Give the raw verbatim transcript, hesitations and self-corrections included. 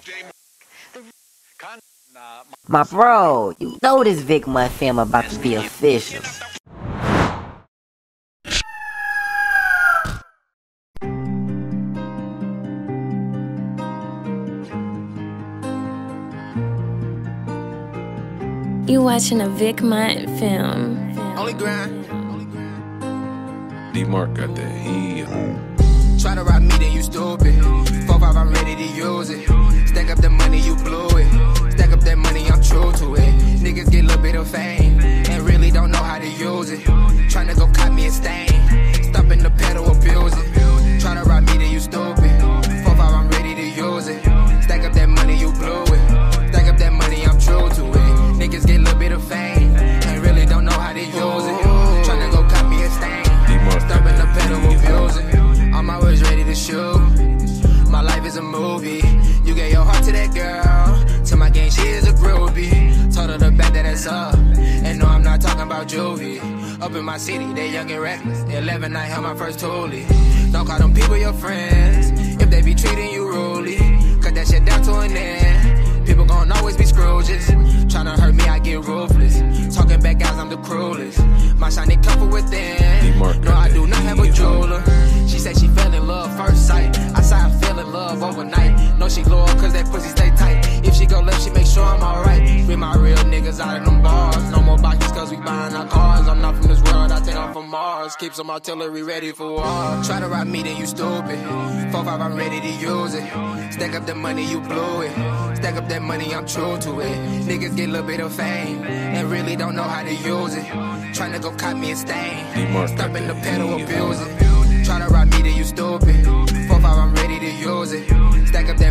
My bro, you know this Vic Month film about to be official. You watching a Vic Month film. Only grind. D-Mark got that heat. Try to rob me, then you stupid. four five, I'm ready to use it. Stack up the money, you blew it. Stack up that money, I'm true to it. Niggas get a little bit of fame and really don't know how to use it. Tryna go cop me a stain. Stopping the pedal, abuse it. Try to rob me, then you stupid. four five, I'm ready to use it. Stack up that money, you blew it. Stack up that money, I'm true to it. Niggas get a little bit of fame and really don't know how to use it. Tryna go cop me a stain. Stopping the pedal, abuse it. I'm always ready to shoot. My life is a movie. You gave your heart to that girl. To my game, she is a groupie. Told her the back that that's up. And no, I'm not talking about juvie. Up in my city, they young and reckless. eleven, I held my first toolie. Don't call them people your friends if they be treating you rudely. Cut that shit down to an end. People gon' always be Scrooges. Tryna hurt me, I get ruthless. Talking back guys, I'm the cruelest. My shiny comfort within. No, I do not have a jeweler. She said she fell in love first sight. I said I fell in love overnight. No, she loyal cause that pussy stay tight. If she go left, she make sure I'm alright. With my real niggas out of them bars. No more boxes cause we buying our cars. I'm not from this world, I think I'm from Mars. Keep some artillery ready for war. Try to rob me, then you stupid. four five, I'm ready to use it. Stack up the money, you blew it. Stack up that money, I'm true to it. Niggas get a little bit of fame and really don't know how to use it. Tryna go cop me a stain. Stopping the pedal, abuse it. Try to rob me, then you stupid. four five, I'm ready to use it. Stack up that